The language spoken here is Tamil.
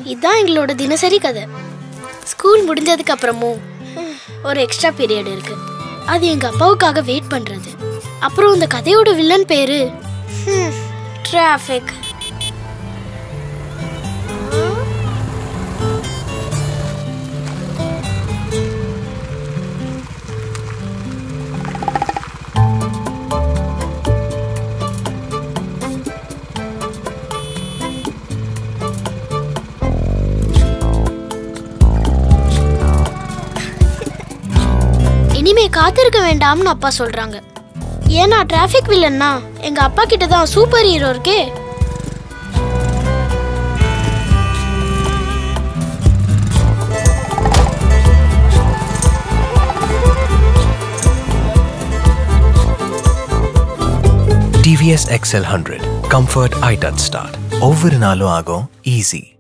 இதான் எங்களோட தினசரி கதை. ஸ்கூல் முடிஞ்சதுக்கு அப்புறமும் ஒரு எக்ஸ்ட்ரா பீரியட் இருக்கு. அது எங்க அப்பாவுக்காக வெயிட் பண்றது. அப்புறம் இந்த கதையோட வில்லன் பேரு டிராஃபிக். இனிமே காத்திருக்க வேண்டாம்னு அப்பா சொல்றாங்க. ஏன்னா டிராஃபிக் வில்லன்னா எங்க அப்பா கிட்ட தான் சூப்பர் ஹீரோ இருக்கே. TVS XL 100 Comfort I Touch Start. ஒவ்வொரு நாளும் ஆகும் ஈஸி.